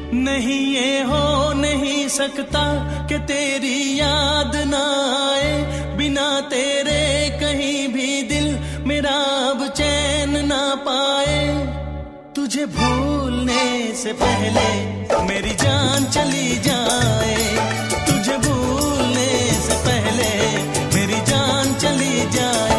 नहीं ये हो नहीं सकता कि तेरी याद ना आए, बिना तेरे कहीं भी दिल मेरा अब चैन ना पाए। तुझे भूलने से पहले मेरी जान चली जाए, तुझे भूलने से पहले मेरी जान चली जाए।